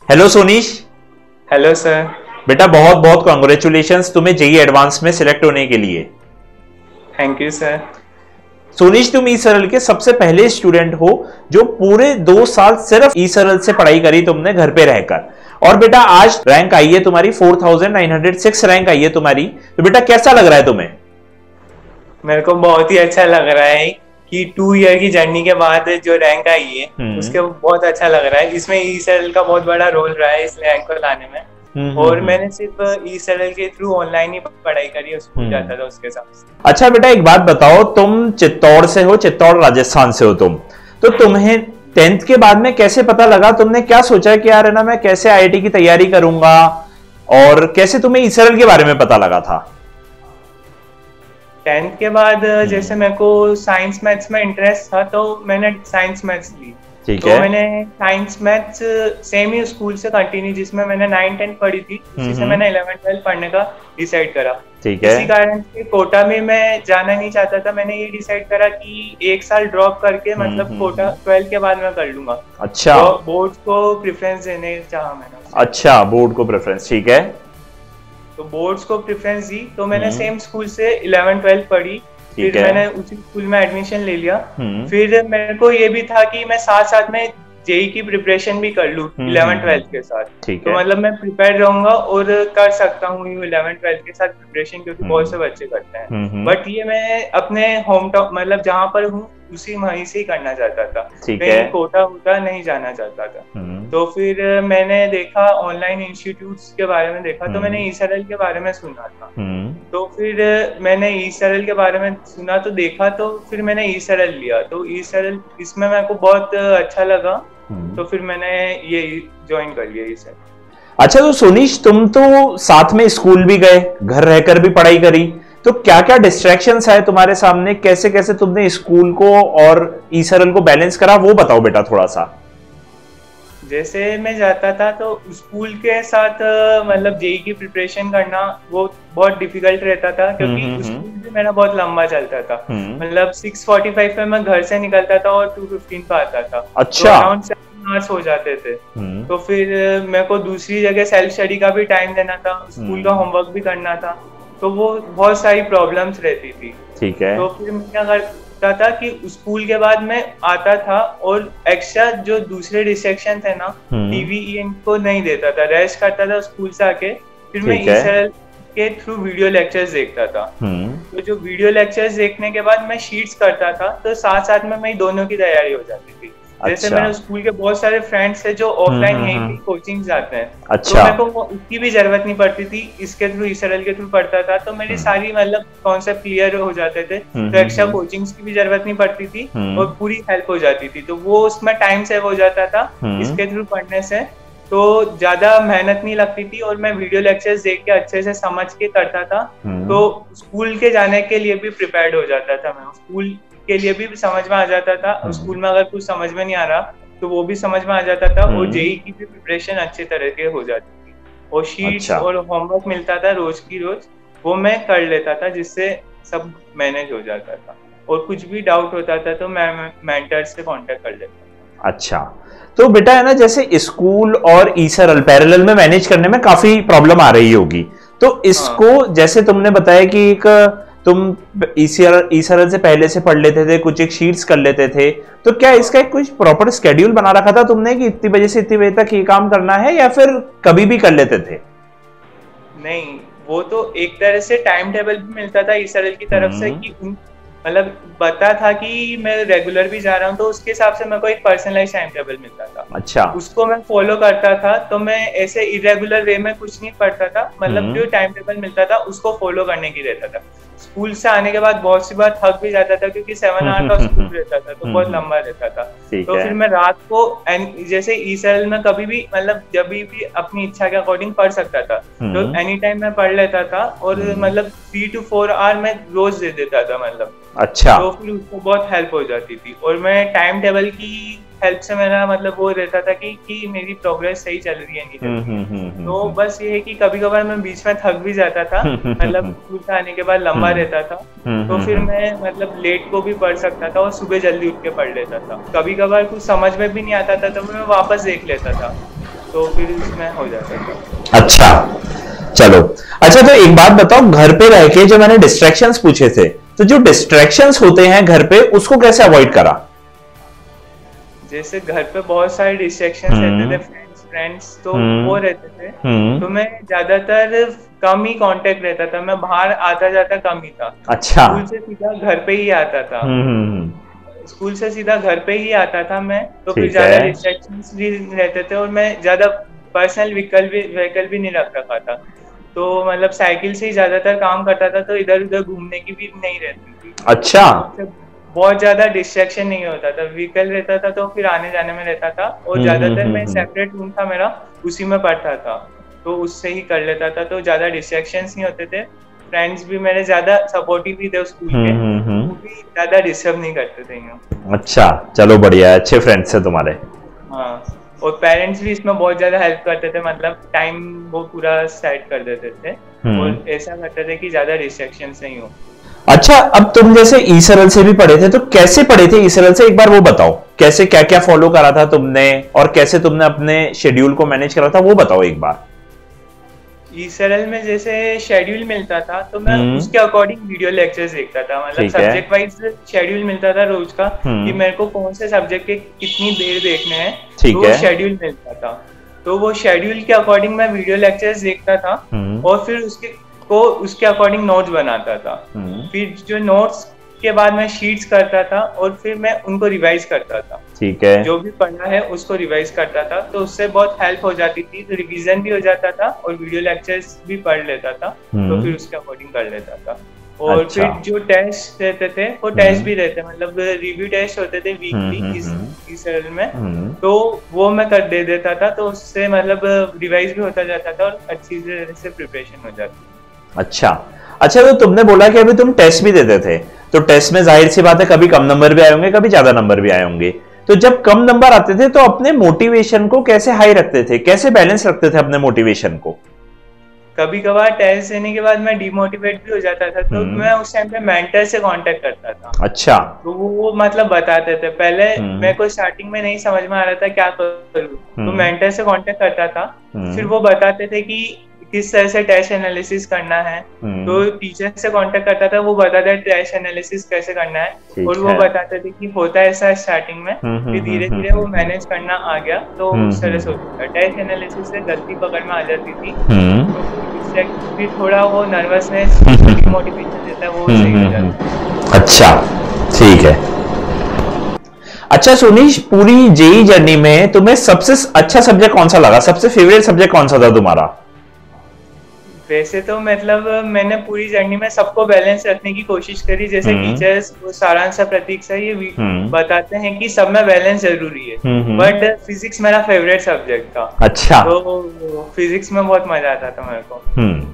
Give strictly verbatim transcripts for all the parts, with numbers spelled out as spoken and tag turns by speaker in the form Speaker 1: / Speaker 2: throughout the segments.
Speaker 1: Hello सोनीश।
Speaker 2: Hello sir.
Speaker 1: बेटा बहुत बहुत कॉन्ग्रेचुलेशंस तुम्हें जेई एडवांस में सिलेक्ट होने के लिए।
Speaker 2: Thank you sir.
Speaker 1: सोनीश, तुम ई सरल के सबसे पहले स्टूडेंट हो जो पूरे दो साल सिर्फ ई सरल से पढ़ाई करी तुमने घर पे रहकर। और बेटा आज रैंक आई है तुम्हारी, four thousand nine hundred six rank आई है तुम्हारी। तो बेटा कैसा लग रहा है तुम्हें?
Speaker 2: मेरे को बहुत ही अच्छा लग रहा है कि टू ईयर की जर्नी के बाद जो रैंक आई है
Speaker 1: हम्म
Speaker 2: उसके बहुत अच्छा लग रहा है। इसमें ई सरल का बहुत बड़ा रोल रहा है इस रैंक को लाने में।
Speaker 1: हम्म
Speaker 2: और
Speaker 1: हम्म
Speaker 2: मैंने सिर्फ ई सरल के थ्रू ऑनलाइन ही पढ़ाई करी, स्कूल
Speaker 1: हम्म।
Speaker 2: जाता था उसके साथ।
Speaker 1: अच्छा बेटा एक बात बताओ, तुम चित्तौड़ से हो, चित्तौड़ राजस्थान से हो तुम, तो तुम्हें टेंथ के बाद में कैसे पता लगा, तुमने क्या सोचा कि यार है ना मैं कैसे आईआईटी की तैयारी करूंगा, और कैसे तुम्हें ई सरल के बारे में पता लगा था?
Speaker 2: टेंथ के बाद जैसे मेरे को साइंस मैथ्स में इंटरेस्ट था तो मैंने साइंस मैथ्स ली।
Speaker 1: ठीक
Speaker 2: तो
Speaker 1: है।
Speaker 2: मैंने साइंस मैथ्स सेम ही स्कूल से कंटिन्यू, जिसमें मैंने नाइन टेंथ पढ़ी थी उसी से
Speaker 1: हम्म।
Speaker 2: मैंने इलेवन ट्वेल्थ पढ़ने का डिसाइड करा।
Speaker 1: ठीक है।
Speaker 2: इसी कारण से कोटा में मैं जाना नहीं चाहता था। मैंने ये डिसाइड करा कि एक साल ड्रॉप करके मतलब
Speaker 1: हम्म,
Speaker 2: कोटा ट्वेल्थ के बाद मैं कर लूंगा।
Speaker 1: अच्छा।
Speaker 2: तो बोर्ड को प्रेफरेंस देने चाहा मैंने।
Speaker 1: अच्छा, बोर्ड को प्रेफरेंस, ठीक है।
Speaker 2: तो बोर्ड्स को प्रेफरेंस दी तो मैंने
Speaker 1: हम्म।
Speaker 2: सेम स्कूल से इलेवन ट्वेल्थ पढ़ी।
Speaker 1: ठीक
Speaker 2: फिर
Speaker 1: है।
Speaker 2: मैंने उसी स्कूल में एडमिशन ले लिया।
Speaker 1: हम्म।
Speaker 2: फिर मेरे को ये भी था कि मैं साथ साथ में जेई की प्रिपरेशन भी कर लूं
Speaker 1: हम्म,
Speaker 2: इलेवन
Speaker 1: हम्म,
Speaker 2: ट्वेल्थ के साथ।
Speaker 1: ठीक
Speaker 2: तो
Speaker 1: है।
Speaker 2: मतलब मैं प्रिपेयर रहूंगा और कर सकता हूँ इलेवन ट्वेल्थ के साथ प्रिपरेशन, क्योंकि बहुत से बच्चे करते हैं।
Speaker 1: हम्म, हम्म,
Speaker 2: बट ये मैं अपने होम टाउन मतलब जहाँ पर हूँ उसी वहीं से ही करना चाहता था,
Speaker 1: ठीक
Speaker 2: कहीं
Speaker 1: है।
Speaker 2: कोटा वोटा नहीं जाना चाहता था।
Speaker 1: हम्म,
Speaker 2: तो फिर मैंने देखा ऑनलाइन इंस्टीट्यूट्स के बारे में देखा, तो
Speaker 1: हम्म।
Speaker 2: मैंने ई सरल के बारे में सुना था।
Speaker 1: हम्म,
Speaker 2: तो फिर मैंने ई सरल के बारे में सुना तो देखा, तो फिर मैंने ई सरल लिया। तो ई सरल इसमें मेरे को बहुत अच्छा लगा,
Speaker 1: हम्म।
Speaker 2: तो फिर मैंने ये ज्वाइन कर लिया ई सरल।
Speaker 1: अच्छा तो सोनीश, तुम तो साथ में स्कूल भी गए, घर रहकर भी पढ़ाई करी, तो क्या क्या डिस्ट्रैक्शंस आए तुम्हारे सामने, कैसे कैसे तुमने स्कूल को और ई सरल को बैलेंस करा, वो बताओ बेटा थोड़ा सा।
Speaker 2: जैसे मैं जाता था तो स्कूल के साथ मतलब जेई की प्रिपरेशन करना वो बहुत डिफिकल्ट रहता था, क्योंकि
Speaker 1: हम्म, हम्म,
Speaker 2: स्कूल भी मेरा बहुत लंबा चलता था।
Speaker 1: हम्म।
Speaker 2: मतलब सिक्स फोर्टी फाइव पे मैं घर से निकलता था और टू फिफ्टीन पे आता था।
Speaker 1: अच्छा।
Speaker 2: तो अराउंड सेवन आवर्स हो जाते थे।
Speaker 1: हम्म,
Speaker 2: तो फिर मेरे को दूसरी जगह सेल्फ स्टडी का भी टाइम देना था, स्कूल का होमवर्क भी करना था, तो वो बहुत सारी प्रॉब्लम्स रहती थी।
Speaker 1: ठीक है।
Speaker 2: तो फिर मैं क्या करता था कि स्कूल के बाद मैं आता था और एक्स्ट्रा जो दूसरे डिस्ट्रैक्शन थे ना,
Speaker 1: हम्म।
Speaker 2: टीवी इनको नहीं देता था, रेस्ट करता था स्कूल से आके। फिर मैं
Speaker 1: ठीक है।
Speaker 2: ई सरल के थ्रू वीडियो लेक्चर्स देखता था।
Speaker 1: हम्म,
Speaker 2: तो जो वीडियो लेक्चर्स देखने के बाद मैं शीट्स करता था, तो साथ साथ में मेरी दोनों की तैयारी हो जाती थी। जैसे
Speaker 1: अच्छा।
Speaker 2: मेरे स्कूल के बहुत सारे फ्रेंड्स है जो ऑफलाइन
Speaker 1: हम्म,
Speaker 2: यहीं
Speaker 1: हम्म,
Speaker 2: भी कोचिंग जाते हैं।
Speaker 1: अच्छा।
Speaker 2: तो मेरे को वो- उसकी भी जरूरत नहीं पड़ती थी, इसके थ्रू ई सरल के थ्रू पढ़ता था, तो मेरी
Speaker 1: हम्म।
Speaker 2: सारी मतलब कॉन्सेप्ट क्लियर हो जाते थे।
Speaker 1: हम्म,
Speaker 2: तो एक्स्ट्रा
Speaker 1: हम्म,
Speaker 2: कोचिंग्स की भी जरूरत नहीं पड़ती थी
Speaker 1: हम्म।
Speaker 2: और पूरी हेल्प हो जाती थी। तो वो उसमें टाइम सेव हो जाता था
Speaker 1: हम्म।
Speaker 2: इसके थ्रू पढ़ने से। तो ज्यादा मेहनत नहीं लगती थी और मैं वीडियो लेक्चर्स देख के अच्छे से समझ के करता था।
Speaker 1: हम्म।
Speaker 2: तो स्कूल के जाने के लिए भी प्रिपेयर्ड हो जाता था मैं, स्कूल के लिए भी समझ में आ जाता था।
Speaker 1: हम्म।
Speaker 2: स्कूल में अगर कुछ समझ में नहीं आ रहा तो वो भी समझ में आ जाता था, और
Speaker 1: हम्म।
Speaker 2: जेई की भी प्रिपरेशन अच्छे तरह के हो जाती थी। और शीट्स
Speaker 1: अच्छा।
Speaker 2: और होमवर्क मिलता था रोज की रोज, वो मैं कर लेता था, जिससे सब मैनेज हो जाता था। और कुछ भी डाउट होता था तो मैं मेंटर से कांटेक्ट कर लेता था।
Speaker 1: अच्छा तो बेटा है ना, जैसे स्कूल और ई सरल पैरेलल में मैनेज करने में काफी प्रॉब्लम आ रही होगी, तो इसको जैसे तुमने बताया कि एक तुम ई सरल से पहले से पढ़ लेते थे, कुछ एक शीट्स कर लेते थे, तो क्या इसका एक कुछ प्रॉपर स्केड्यूल बना रखा था तुमने कि इतनी बजे से इतनी बजे तक ये काम करना है, या फिर कभी भी कर लेते थे?
Speaker 2: नहीं, वो तो एक तरह से टाइम टेबल भी मिलता था ई सरल की तरफ से कि उन मतलब बता था कि मैं रेगुलर भी जा रहा हूँ, तो उसके हिसाब से मेरे को एक पर्सनलाइज टाइम टेबल मिलता था।
Speaker 1: अच्छा।
Speaker 2: उसको मैं फॉलो करता था। तो मैं ऐसे इरेगुलर वे में कुछ नहीं पढ़ता था, मतलब जो टाइम टेबल मिलता था उसको फॉलो करने की रहता था। स्कूल से आने के बाद बहुत सी बार थक भी जाता था, क्योंकि सेवन आवर का स्कूल रहता था तो बहुत लंबा रहता था। तो फिर मैं रात को जैसे ई सरल में कभी भी मतलब जब भी अपनी इच्छा के अकॉर्डिंग पढ़ सकता था, तो एनी टाइम मैं पढ़ लेता था। और मतलब थ्री टू फोर आवर मैं रोज दे देता था मतलब।
Speaker 1: अच्छा।
Speaker 2: तो फिर उसको बहुत हेल्प हो जाती थी। और मैं टाइम टेबल की हेल्प से मेरा मतलब वो रहता था कि कि मेरी प्रोग्रेस सही चल रही है नहीं चल रही है। तो बस ये है कि कभी कभार मैं बीच में थक भी जाता था, मतलब स्कूल से आने के बाद लंबा रहता था, तो फिर मैं मतलब लेट को भी पढ़ सकता था और सुबह जल्दी उठ के पढ़ लेता था। कभी कभार कुछ समझ में भी नहीं आता था तो मैं वापस देख लेता था। तो फिर उसमें हो जाता था।
Speaker 1: अच्छा, चलो। अच्छा, तो एक बात बताओ, घर पे रह के जो मैंने डिस्ट्रैक्शंस पूछे थे, तो जो डिस्ट्रैक्शंस होते हैं घर पे, उसको कैसे अवॉइड करा?
Speaker 2: जैसे घर पे बहुत सारे डिस्ट्रैक्शंस रहते थे, फ्रेंड्स फ्रेंड्स तो वो रहते थे, तो मैं ज्यादातर कम ही कांटेक्ट रहता था, मैं बाहर आता जाता कम ही था।
Speaker 1: अच्छा।
Speaker 2: स्कूल से सीधा घर पे ही आता था। स्कूल से सीधा घर पे ही आता था मैं, तो फिर ज्यादा डिस्ट्रैक्शंस भी रहते थे और मैं ज्यादा पर्सनल व्हीकल भी व्हीकल भी नहीं रख रखा था, तो मतलब साइकिल से ही ज्यादातर काम करता था, तो इधर उधर घूमने की भी नहीं रहती थी।
Speaker 1: अच्छा।
Speaker 2: बहुत ज्यादा डिस्ट्रैक्शन नहीं होता था, व्हीकल रहता था तो फिर आने जाने में रहता था, और ज्यादातर मैं सेपरेट रूम था मेरा, उसी में पढ़ता था, तो उससे ही कर लेता था, तो ज्यादा डिस्ट्रैक्शंस नहीं होते थे। फ्रेंड्स भी मेरे ज्यादा सपोर्टिव भी थे स्कूल के, वो भी ज्यादा डिस्टर्ब नहीं करते थे यूं।
Speaker 1: अच्छा, चलो बढ़िया है, अच्छे फ्रेंड्स हैं तुम्हारे।
Speaker 2: हाँ, और पेरेंट्स भी इसमें बहुत ज्यादा हेल्प करते थे, मतलब टाइम वो पूरा सेट कर देते थे और ऐसा करते थे कि ज्यादा डिस्ट्रैक्शंस नहीं हो।
Speaker 1: अच्छा, अब तुम जैसे ई सरल से भी पढ़े थे, तो कैसे पढ़े थे ई सरल से, एक बार वो बताओ, कैसे क्या क्या फॉलो करा था तुमने और कैसे तुमने अपने शेड्यूल को मैनेज करा था, वो बताओ एक बार।
Speaker 2: ई सरल में जैसे शेड्यूल मिलता था तो मैं उसके अकॉर्डिंग वीडियो लेक्चर्स देखता था, मतलब सब्जेक्ट वाइज शेड्यूल मिलता था रोज का कि मेरे को कौन से सब्जेक्ट के कितनी देर देखने हैं, तो वो शेड्यूल मिलता था, तो वो शेड्यूल के अकॉर्डिंग मैं वीडियो लेक्चर्स देखता था और फिर उसके को उसके अकॉर्डिंग नोट्स बनाता था। फिर जो नोट्स के बाद मैं शीट्स करता था और फिर मैं उनको रिवाइज करता था।
Speaker 1: ठीक है, जो
Speaker 2: भी पढ़ा है उसको रिवाइज करता था, तो उससे बहुत हेल्प हो जाती थी, तो रिवीजन भी हो जाता था और वीडियो लेक्चर्स भी पढ़ लेता था, तो फिर उसके अकॉर्डिंग कर लेता था। और अच्छा। फिर जो टेस्ट रहते थे वो टेस्ट भी रहते, मतलब रिव्यू टेस्ट होते थे वीकली इस सरल में, तो वो मैं कर दे देता था, तो उससे मतलब रिवाइज भी होता जाता था और अच्छी तरह से प्रिपरेशन हो जाती।
Speaker 1: अच्छा अच्छा, तो तुमने बोला कि अभी तुम टेस्ट भी देते थे, तो टेस्ट में जाहिर सी बात है कभी कम नंबर भी आए होंगे, कभी ज्यादा नंबर भी आए होंगे, तो जब कम नंबर आते थे तो अपने मोटिवेशन को कैसे हाई रखते थे, कैसे बैलेंस रखते थे अपने मोटिवेशन को?
Speaker 2: कभी कभार टेस्ट देने के बाद मैं डिमोटिवेट भी हो जाता था, तो मैं उस टाइम पे मेंटर से कांटेक्ट करता था।
Speaker 1: अच्छा।
Speaker 2: तो वो मतलब बताते थे, पहले मेरे को स्टार्टिंग में नहीं समझ में आ रहा था क्या करूं, तो मेंटर से कांटेक्ट करता था, फिर वो बताते थे कि किस तरह से टेस्ट एनालिसिस करना है, तो टीचर से कांटेक्ट करता था, वो बताता है टेस्ट एनालिसिस कैसे करना है, और वो बताते थे कि होता है ऐसा स्टार्टिंग में, फिर धीरे धीरे वो मैनेज करना आ गया, तो उस तरह से होता है। टेस्ट एनालिसिस से गलती पकड़ में आ जाती थी, तो फिर थोड़ा वो नर्वसनेस मोटिवेशन देता है, वो सही हो जाता है।
Speaker 1: अच्छा, ठीक है। अच्छा सोनीश, पूरी जेई जर्नी में तुम्हें सबसे अच्छा सब्जेक्ट कौन सा लगा, सबसे फेवरेट सब्जेक्ट कौन सा था तुम्हारा?
Speaker 2: वैसे तो मतलब मैंने पूरी जर्नी में सबको बैलेंस रखने की कोशिश करी, जैसे टीचर्स वो सारांश प्रतीक्षा ये बताते हैं कि सब में बैलेंस जरूरी है, बट फिजिक्स मेरा फेवरेट सब्जेक्ट था।
Speaker 1: अच्छा।
Speaker 2: तो फिजिक्स में बहुत मजा आता था मेरे को,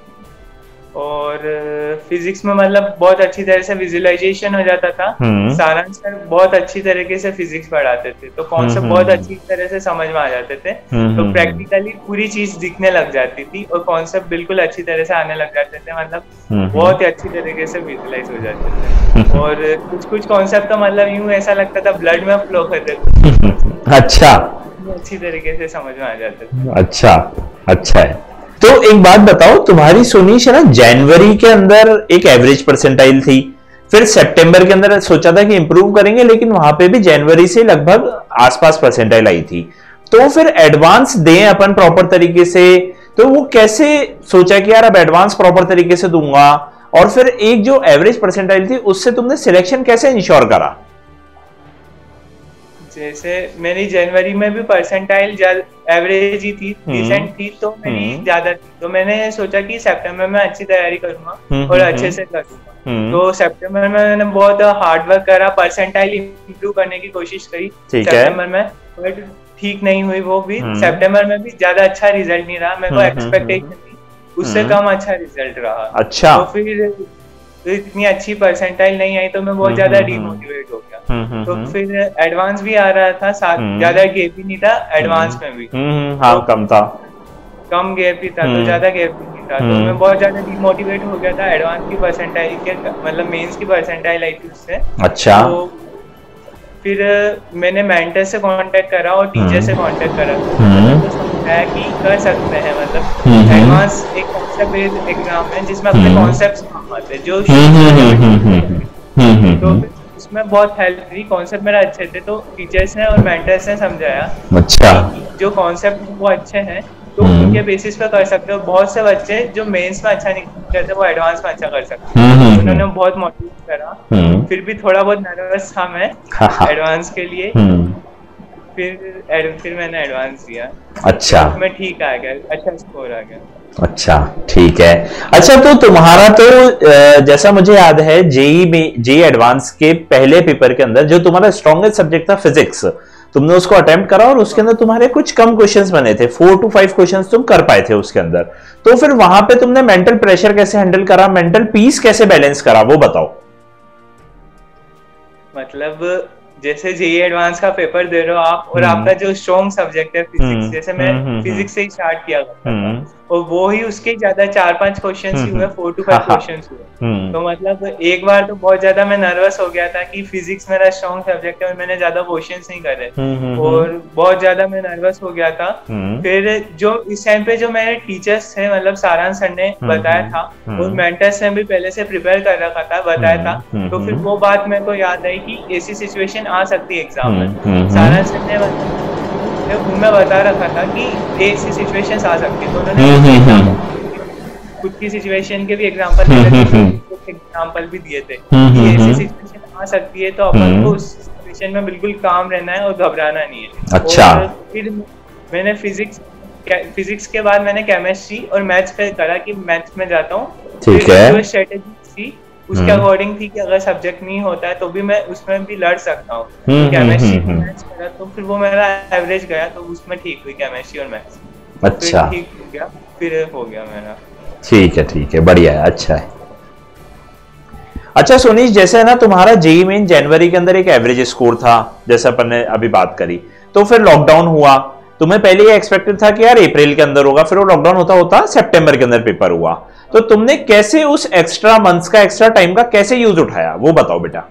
Speaker 2: और फिजिक्स में मतलब बहुत अच्छी तरह से विजुअलाइजेशन हो जाता था, सारांश सर बहुत अच्छी तरीके से फिजिक्स पढ़ाते थे, तो कॉन्सेप्ट बहुत अच्छी तरह से समझ में आ जाते थे, तो प्रैक्टिकली पूरी चीज दिखने लग जाती थी और कॉन्सेप्ट बिल्कुल अच्छी तरह से आने लग जाते थे, मतलब बहुत ही अच्छी तरीके से विजुअलाइज हो जाते थे, और कुछ कुछ कॉन्सेप्ट तो मतलब यूं ऐसा लगता था ब्लड में फ्लो करते थे।
Speaker 1: अच्छा,
Speaker 2: अच्छी तरीके से समझ में आ जाते थे।
Speaker 1: अच्छा, अच्छा है। तो एक बात बताओ, तुम्हारी सोनीश है ना, जनवरी के अंदर एक एवरेज परसेंटाइल थी, फिर सितंबर के अंदर सोचा था कि इंप्रूव करेंगे, लेकिन वहां पे भी जनवरी से लगभग आसपास परसेंटाइल आई थी, तो फिर एडवांस दें अपन प्रॉपर तरीके से, तो वो कैसे सोचा कि यार अब एडवांस प्रॉपर तरीके से दूंगा, और फिर एक जो एवरेज परसेंटाइल थी उससे तुमने सिलेक्शन कैसे इंश्योर करा?
Speaker 2: जैसे मेरी जनवरी में भी परसेंटाइल एवरेज ही थी, डिसेंट थी, तो मेरी ज्यादा थी, तो मैंने सोचा कि सितंबर में अच्छी तैयारी करूंगा और अच्छे से करूंगा, तो सितंबर में मैंने बहुत हार्ड वर्क करा, परसेंटाइल इंप्रूव करने की कोशिश करी सितंबर में, बट ठीक नहीं हुई वो भी। सितंबर में भी ज्यादा अच्छा रिजल्ट नहीं रहा, मेरे को एक्सपेक्टेशन थी उससे कम अच्छा रिजल्ट रहा।
Speaker 1: अच्छा।
Speaker 2: तो फिर तो इतनी अच्छी परसेंटाइल नहीं आई, तो मैं बहुत ज्यादा डिमोटिवेट हो गया, तो फिर एडवांस भी आ रहा था साथ, ज्यादा गैप भी नहीं था एडवांस में भी,
Speaker 1: हाँ कम था,
Speaker 2: कम गैप ही था, तो ज्यादा गैप भी नहीं था, तो मैं बहुत ज्यादा डिमोटिवेट हो गया था। एडवांस की परसेंटाइल के मतलब मेंस की परसेंटाइल आई थी उससे।
Speaker 1: अच्छा।
Speaker 2: तो फिर मैंने मेंटर से कांटेक्ट करा और टीचर से कांटेक्ट करा, तो है कि कर सकते हैं, मतलब एडवांस एक कॉन्सेप्ट बेस्ड एग्जाम है जिसमें अपने कॉन्सेप्ट्स काम आते हैं जो तो उसमें बहुत हेल्प हुई। कॉन्सेप्ट मेरा अच्छे थे तो टीचर्स ने और मेंटर्स ने समझाया
Speaker 1: अच्छा
Speaker 2: जो कॉन्सेप्ट वो अच्छे हैं तो उनके बेसिस पे कर सकते हो। बहुत से बच्चे जो मेंस में अच्छा नहीं करते वो एडवांस में अच्छा कर सकते हैं, उन्होंने बहुत मोटिवेट करा। फिर भी थोड़ा बहुत नर्वस था मैं एडवांस के लिए, फिर फिर मैंने एडवांस दिया।
Speaker 1: अच्छा
Speaker 2: मैं ठीक आ गया, अच्छा स्कोर आ गया।
Speaker 1: अच्छा ठीक है। अच्छा तो तुम्हारा तो जैसा मुझे याद है जेई में जेई एडवांस के पहले पेपर के अंदर जो तुम्हारा स्ट्रॉन्गेस्ट सब्जेक्ट था फिजिक्स, तुमने उसको अटेम्प्ट करा और उसके अंदर तुम्हारे कुछ कम क्वेश्चंस बने थे, फोर टू फाइव क्वेश्चंस तुम कर पाए थे उसके अंदर। तो फिर वहां पे तुमने मेंटल प्रेशर कैसे हैंडल करा, मेंटल पीस कैसे बैलेंस करा, वो बताओ।
Speaker 2: मतलब जैसे जेई एडवांस का पेपर दे रहे हो आप और आपका जो स्ट्रॉन्ग सब्जेक्ट है फिजिक्स, जैसे मैं फिजिक्स से ही स्टार्ट किया करता था और वो ही उसके ज्यादा चार पांच क्वेश्चंस ही हुए, फोर टू फाइव क्वेश्चंस हुए। तो मतलब एक बार तो बहुत ज्यादा मैं नर्वस हो गया था कि फिजिक्स मेरा स्ट्रॉन्ग सब्जेक्ट है और मैंने ज्यादा क्वेश्चंस नहीं करे और बहुत ज्यादा मैं नर्वस हो गया था। फिर जो इस टाइम पे जो मेरे टीचर्स थे, मतलब सारांश सर ने बताया था और मेंटर्स ने भी पहले से प्रिपेयर कर रखा था, बताया था, तो फिर वो बात मेरे को याद आई कि ऐसी सिचुएशन आ सकती है एग्जाम में। सारांश सर ने उनमें बता रखा था कि ऐसी सिचुएशंस आ सकती है, तो उन्होंने खुद की सिचुएशन के भी एग्जांपल एग्जांपल भी दिए थे कि ऐसी सिचुएशन आ सकती है तो अपन को उस सिचुएशन में बिल्कुल काम रहना है और घबराना नहीं है।
Speaker 1: अच्छा।
Speaker 2: और फिर मैंने फिजिक्स फिजिक्स के बाद मैंने केमिस्ट्री और मैथ्स पे करा कि मैथ्स में जाता हूँ।
Speaker 1: ठीक है।
Speaker 2: जो स्ट्रेटेजी थी उसके अकॉर्डिंग थी कि अगर सब्जेक्ट नहीं होता है तो भी मैं उसमें भी लड़ सकता हूँ। केमिस्ट्री मैथ्स करा तो फिर वो मेरा एवरेज गया तो उसमें ठीक हुई केमिस्ट्री और मैथ्स।
Speaker 1: अच्छा
Speaker 2: ठीक हो गया, फिर हो गया मेरा।
Speaker 1: ठीक है ठीक है, बढ़िया है, अच्छा है। अच्छा सोनीश, जैसे है ना तुम्हारा जेई मेन जनवरी के अंदर एक एवरेज स्कोर था जैसे अपन ने अभी बात करी, तो फिर लॉकडाउन हुआ, तुम्हें पहले ये एक्सपेक्टेड था कि यार अप्रैल के अंदर होगा, फिर वो लॉकडाउन होता होता सितंबर के अंदर पेपर हुआ, तो तुमने कैसे उस एक्स्ट्रा मंथ्स का एक्स्ट्रा टाइम का कैसे यूज उठाया, वो बताओ बेटा।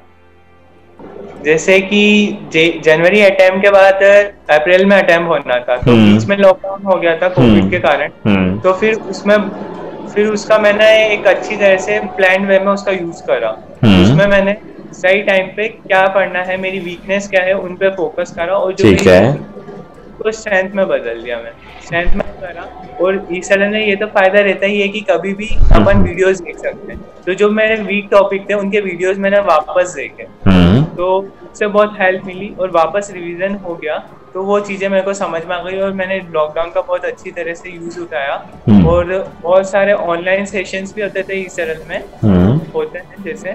Speaker 2: जैसे कि जनवरी अटेम्प्ट के बाद अप्रैल में अटेम्प्ट होना था तो बीच में लॉकडाउन हो गया था कोविड के कारण, तो फिर उसमें फिर उसका मैंने एक अच्छी तरह से प्लान वे में उसका यूज करा। उसमें मैंने सही टाइम पे क्या पढ़ना है, मेरी वीकनेस क्या है, उन पे फोकस करा और जो
Speaker 1: ठीक है
Speaker 2: तो स्ट्रेंथ में बदल दिया मैं, स्ट्रेंथ में करा। और इस तरह ने ये तो फायदा रहता ही है कि कभी भी अपन वीडियोस देख सकते हैं, तो जो मेरे वीक टॉपिक थे उनके वीडियोस मैंने वापस देखे तो उससे बहुत हेल्प मिली और वापस रिवीजन हो गया, तो वो चीजें मेरे को समझ में आ गई और मैंने लॉकडाउन का बहुत अच्छी तरह से यूज उठाया। और बहुत सारे ऑनलाइन सेशंस भी होते थे इस तरह में होते हैं जैसे,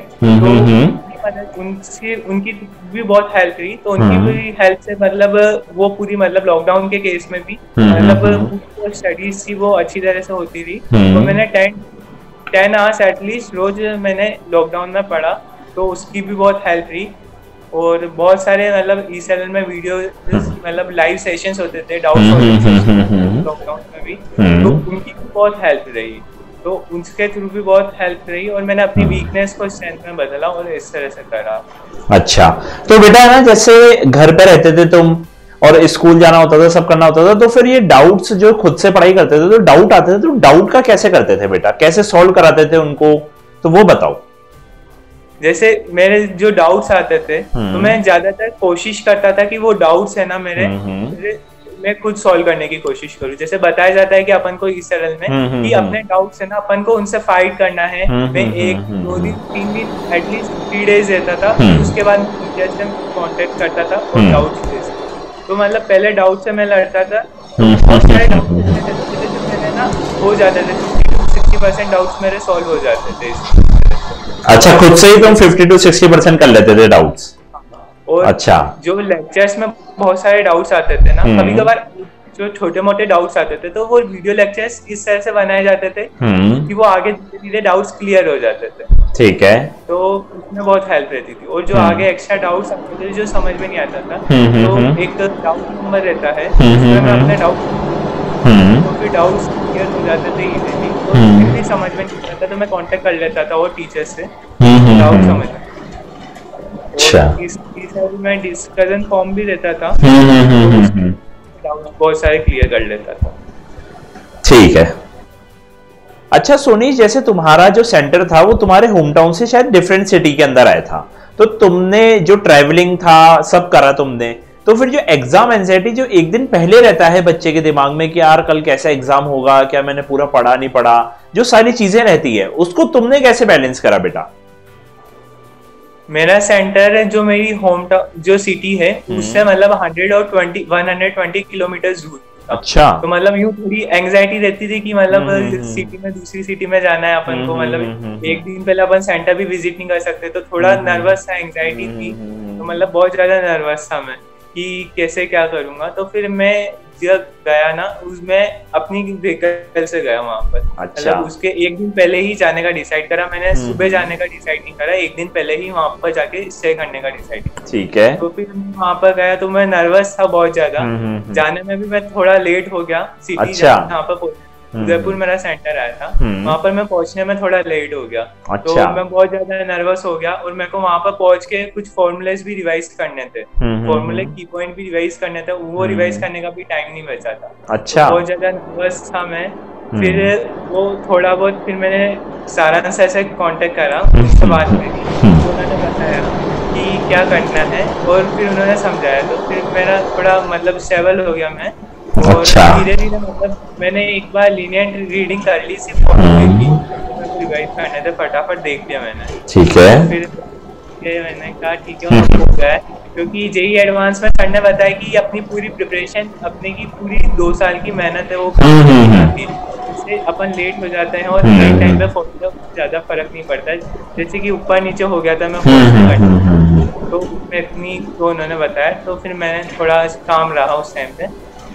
Speaker 2: तो उनसे उनकी भी बहुत हेल्प हुई, तो उनकी भी हेल्प से मतलब वो पूरी मतलब लॉकडाउन के केस में भी मतलब स्टडीज थी वो अच्छी तरह से होती रही। तो मैंने टेन टेन आवर्स एटलीस्ट रोज मैंने लॉकडाउन में पढ़ा, तो उसकी भी बहुत हेल्प रही। और बहुत सारे मतलब ई सेल में वीडियो मतलब लाइव सेशंस होते थे, डाउट्स होते थे लॉकडाउन में भी, तो उनकी भी बहुत हेल्प रही, तो उसके थ्रू भी बहुत हेल्प रही और मैंने अपनी वीकनेस को स्ट्रेंथ में बदला और इस तरह से करा।
Speaker 1: अच्छा, तो बेटा ना जैसे घर पे रहते थे तुम और स्कूल जाना होता था, सब करना होता था, तो फिर ये डाउट्स जो खुद से पढ़ाई करते थे तो डाउट आते थे, तो डाउट का कैसे करते थे बेटा, कैसे सॉल्व कराते थे उनको, तो वो बताओ।
Speaker 2: जैसे मेरे जो डाउट्स आते थे तो मैं ज्यादातर कोशिश करता था कि वो डाउट्स है ना मेरे मैं खुद सॉल्व करने की कोशिश करूं। जैसे बताया जाता है कि अपन को इस सरल में कि अपने डाउट्स है ना अपन को उनसे फाइट करना है। मैं एक दो दिन तीन दिन एटलीस्ट थ्री डेज रहता था, उसके बाद टीचर से कांटेक्ट करता था और डाउट्स थे, तो मतलब पहले डाउट से मैं लड़ता था, बहुत सारे डाउट्स मेरे ना हो जाते थे, fifty to sixty percent doubts मेरे सॉल्व हो जाते थे।
Speaker 1: अच्छा, खुद से ही तुम फिफ्टी टू सिक्सटी परसेंट कर लेते थे डाउट्स।
Speaker 2: और अच्छा, जो लेक्चर्स में बहुत सारे डाउट्स आते थे ना, कभी कभार जो छोटे मोटे डाउट्स आते थे तो वो वीडियो लेक्चर्स इस तरह से बनाए जाते थे कि वो आगे धीरे धीरे डाउट्स क्लियर हो जाते थे।
Speaker 1: ठीक है, तो
Speaker 2: उसमें बहुत हेल्प रहती थी। और जो आगे एक्स्ट्रा डाउट्स आते थे जो समझ में नहीं आता था, तो एक डाउट नंबर रहता है उसमें मैं अपने डाउट तो फिर डाउट्स क्लियर हो जाते थे इजीली, तो फिर भी समझ में नहीं आता तो मैं कांटेक्ट कर लेता था और टीचर से डाउट समझ में। अच्छा, इस मैं डिस्कशन फॉर्म भी देता था, डाउट बहुत सारे क्लियर कर लेता था।
Speaker 1: ठीक है। अच्छा सोनी, जैसे तुम्हारा जो सेंटर था वो तुम्हारे होम टाउन से शायद डिफरेंट सिटी के अंदर आया था, तो तुमने जो ट्रैवलिंग था सब करा तुमने, तो फिर जो एग्जाम एंजाइटी जो एक दिन पहले रहता है बच्चे के दिमाग में कि यार कल कैसा एग्जाम होगा, क्या मैंने पूरा पढ़ा नहीं पढ़ा, जो सारी चीजें रहती है उसको तुमने कैसे बैलेंस करा बेटा?
Speaker 2: मेरा सेंटर जो मेरी होम टाउन जो सिटी है उससे मतलब हंड्रेड और twenty one hundred twenty kilometre दूर।
Speaker 1: अच्छा।
Speaker 2: तो मतलब यूँ थोड़ी एंजाइटी रहती थी कि मतलब सिटी में दूसरी सिटी में जाना है अपन को, मतलब एक दिन पहले अपन सेंटर भी विजिट नहीं कर सकते, तो थोड़ा नर्वस था, एंजाइटी थी, तो मतलब बहुत ज्यादा नर्वस था मैं कि कैसे क्या करूंगा। तो फिर मैं जब गया ना, उसमें अपनी व्हीकल से गया वहां पर।
Speaker 1: अच्छा।
Speaker 2: मतलब उसके एक दिन पहले ही जाने का डिसाइड करा मैंने, सुबह जाने का डिसाइड नहीं करा, एक दिन पहले ही वहां पर जाके स्टे करने का डिसाइड किया।
Speaker 1: ठीक है।
Speaker 2: तो फिर वहां पर गया तो मैं नर्वस था बहुत ज्यादा, जाने में भी मैं थोड़ा लेट हो गया सिटी।
Speaker 1: अच्छा।
Speaker 2: जहाँ पर उदयपुर मेरा सेंटर आया था, वहां पर मैं पहुंचने में थोड़ा लेट हो गया।
Speaker 1: अच्छा।
Speaker 2: तो मैं बहुत ज्यादा नर्वस हो गया और मेरे को वहां पर पहुंच के कुछ फॉर्मूलेस भी रिवाइज करने थे, फॉर्मूले की पॉइंट भी रिवाइज करने थे, वो रिवाइज करने का भी टाइम नहीं बचा था।
Speaker 1: अच्छा।
Speaker 2: तो बहुत ज्यादा नर्वस था मैं। फिर वो थोड़ा बहुत फिर मैंने सारांश से कांटेक्ट करा, उससे बात करी, उन्होंने बताया कि क्या करना है और फिर उन्होंने समझाया, तो फिर मेरा थोड़ा मतलब स्टेबल हो गया मैं। और धीरे धीरे मतलब मैंने एक बार लीनियंट रीडिंग कर ली, सिर्फ रिवाइज करने थे, फटाफट देख लिया मैंने।
Speaker 1: ठीक है।
Speaker 2: फिर मैंने कहा ठीक है हो गया है, क्योंकि जेई एडवांस में सर ने बताया कि अपनी पूरी प्रिपरेशन, अपने की पूरी दो साल की मेहनत है वो जाती है, इससे अपन लेट हो जाते हैं और राइट टाइम पे फॉलो ज्यादा फर्क नहीं पड़ता है। जैसे कि ऊपर नीचे हो गया था मैं फॉलो, तो उसमें इतनी तो उन्होंने बताया, तो फिर मैंने थोड़ा काम रहा उस टाइम पे।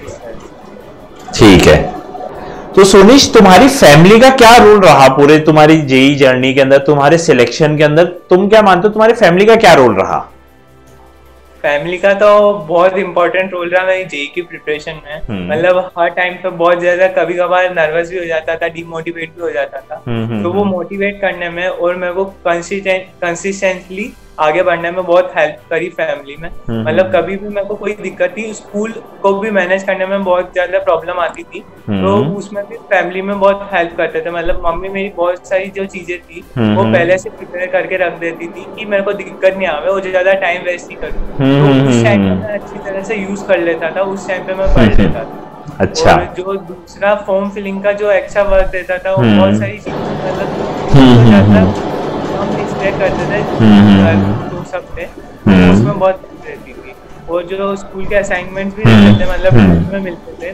Speaker 1: ठीक है। तो सोनिश, तुम्हारी फैमिली का क्या रोल रहा पूरे तुम्हारी जेई जर्नी के अंदर, तुम्हारे सिलेक्शन के अंदर? तुम क्या मानते हो तुम्हारी फैमिली का क्या रोल रहा?
Speaker 2: फैमिली का तो बहुत इंपॉर्टेंट रोल रहा मेरी जेई की प्रिपरेशन में। मतलब हर टाइम पे बहुत ज्यादा कभी कभार नर्वस भी हो जाता था, डिमोटिवेट भी हो जाता था, तो वो मोटिवेट करने में और मेरे को कंसिस्टेंटली आगे बढ़ने में बहुत हेल्प करी फैमिली में। मतलब कभी भी मेरे को कोई दिक्कत थी, स्कूल को भी मैनेज करने में बहुत ज्यादा प्रॉब्लम आती थी, तो उसमें भी फैमिली में बहुत हेल्प करते थे। मतलब मम्मी मेरी बहुत सारी जो चीजें थी वो पहले से प्रिपेयर करके रख देती थी कि मेरे को दिक्कत नहीं आवे, वो ज्यादा टाइम वेस्ट नहीं करूँ, तो उस टाइम पे मैं अच्छी तरह से यूज कर लेता था, उस टाइम पे मैं पढ़ लेता था।
Speaker 1: अच्छा। और
Speaker 2: जो दूसरा फॉर्म फिलिंग का जो एक्स्ट्रा वर्क देता था वो बहुत सारी चीजें मतलब करते थे तो सब थे, उसमें बहुत रहती थी। और जो स्कूल के असाइनमेंट भी रहते थे, मतलब में मिलते थे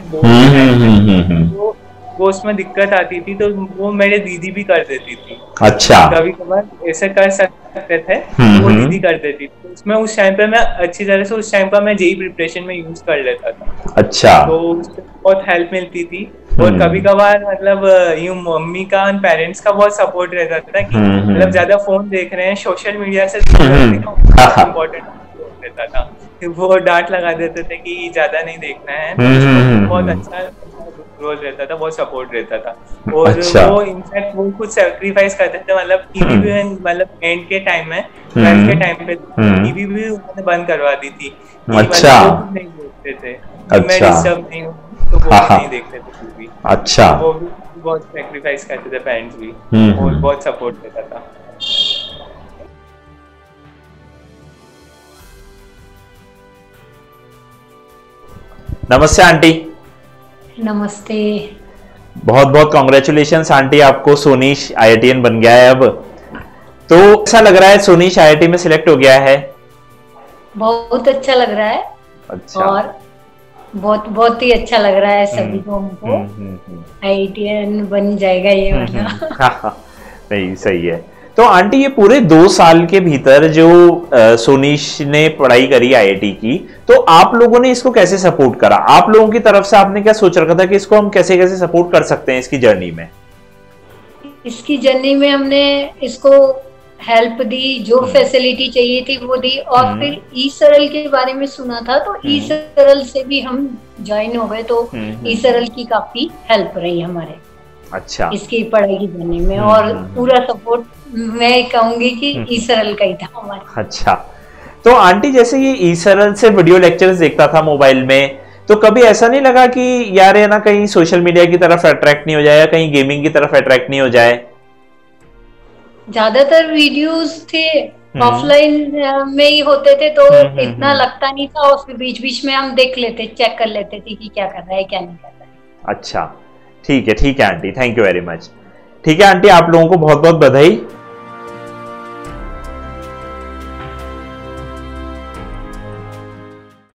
Speaker 2: वो वो उसमें दिक्कत आती थी, तो वो मेरे दीदी भी कर देती थी।
Speaker 1: अच्छा।
Speaker 2: कभी कभार ऐसे कर सकते थे, वो दीदी कर देती थी, तो उसमें उस टाइम पे मैं अच्छी तरह से उस टाइम पर मैं जेई प्रिपरेशन में यूज कर लेता था।
Speaker 1: अच्छा।
Speaker 2: तो उससे बहुत हेल्प मिलती थी। और कभी कभार मतलब यूं मम्मी का और पेरेंट्स का बहुत सपोर्ट रहता था कि मतलब ज्यादा फोन देख रहे हैं, सोशल मीडिया से इम्पोर्टेंट रहता था, वो डांट लगा देते थे कि ज्यादा नहीं देखना है, तो बहुत अच्छा रोल रहता था, बहुत सपोर्ट रहता था। और अच्छा। वो इनफैक्ट वो कुछ सेक्रीफाइस करते थे, मतलब टीवी भी मतलब एंड के टाइम में ट्वेल्थ के टाइम पे टीवी भी उन्होंने बंद करवा दी थी। अच्छा। मतलब नहीं देखते थे, मैं डिस्टर्ब नहीं हूँ तो वो नहीं देखते थे टीवी।
Speaker 1: अच्छा।
Speaker 2: वो भी बहुत सेक्रीफाइस करते थे पेरेंट्स भी, और बहुत सपोर्ट देता था।
Speaker 1: नमस्ते आंटी।
Speaker 3: नमस्ते।
Speaker 1: बहुत बहुत कॉन्ग्रेचुलेशंस आंटी, आपको सोनीश आईआईटीएन बन गया है अब। तो ऐसा लग रहा है सोनीश आईआईटी में सिलेक्ट हो गया है?
Speaker 3: बहुत अच्छा लग रहा है। अच्छा। और बहुत बहुत ही अच्छा लग रहा है सभी को, हमको आईआईटीएन बन जाएगा ये वाला।
Speaker 1: नहीं सही है। तो आंटी ये पूरे दो साल के भीतर जो सोनीश ने पढ़ाई करी आईआईटी की, तो आप लोगों ने इसको कैसे सपोर्ट करा? आप लोगों की तरफ से आपने क्या सोच रखा था कि इसको हम कैसे कैसे सपोर्ट कर सकते हैं इसकी जर्नी में?
Speaker 3: इसकी जर्नी में हमने इसको हेल्प दी, जो फैसिलिटी चाहिए थी वो दी, और फिर ई सरल के बारे में सुना था, तो ई सरल से भी हम ज्वाइन हो गए, तो ई सरल की काफी हेल्प रही हमारे।
Speaker 1: अच्छा।
Speaker 3: इसकी पढ़ाई की जर्नी में, और पूरा सपोर्ट मैं कहूंगी कि ई सरल का ही था हमारा।
Speaker 1: अच्छा। तो आंटी जैसे ये ई सरल से वीडियो लेक्चर्स देखता था मोबाइल में, तो कभी ऐसा नहीं लगा कि यार ये ना कहीं सोशल मीडिया की तरफ अट्रैक्ट नहीं हो जाए या कहीं गेमिंग की तरफ अट्रैक्ट नहीं हो जाए?
Speaker 3: ज्यादातर वीडियोस थे ऑफलाइन में ही होते थे, तो
Speaker 1: हम्म,
Speaker 3: इतना
Speaker 1: हम्म।
Speaker 3: लगता नहीं था, और फिर बीच बीच में हम देख लेते, चेक कर लेते थे कि क्या कर रहा है क्या नहीं कर रहा है।
Speaker 1: अच्छा, ठीक है ठीक है aunty, thank you very much. ठीक है आंटी, आप लोगों को बहुत बहुत बधाई।